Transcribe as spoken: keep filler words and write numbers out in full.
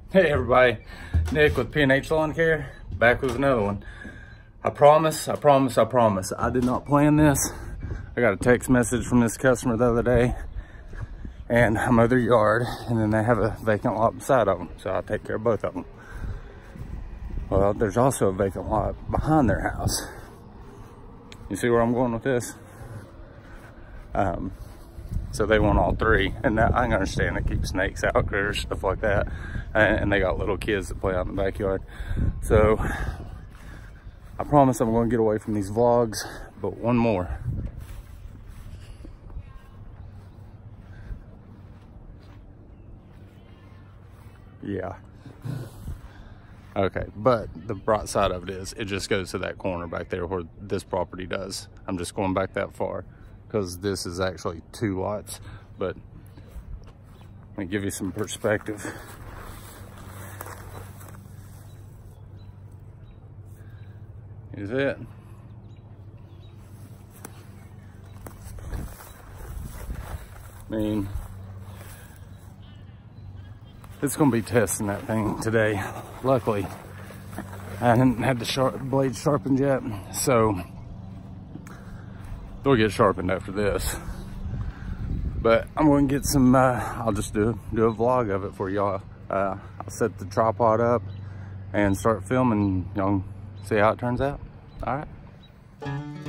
Hey everybody, Nick with P and H Lawn Care, back with another one. I promise, I promise, I promise, I did not plan this. I got a text message from this customer the other day, and I mow their yard, and then they have a vacant lot beside of them, so I'll take care of both of them. Well, there's also a vacant lot behind their house. You see where I'm going with this? Um, so they want all three, and that, I can understand it keeps snakes out, critters, stuff like that, and, and they got little kids that play out in the backyard. So I promise I'm going to get away from these vlogs, but one more. Yeah. Okay, but the bright side of it is it just goes to that corner back there where this property does. I'm just going back that far because this is actually two lots, but let me give you some perspective. Is it? I mean, it's gonna be testing that thing today. Luckily, I haven't had the sharp blade sharpened yet, so they'll get sharpened after this. But I'm gonna get some, uh, I'll just do, do a vlog of it for y'all. Uh, I'll set the tripod up and start filming, you know, see how it turns out. All right.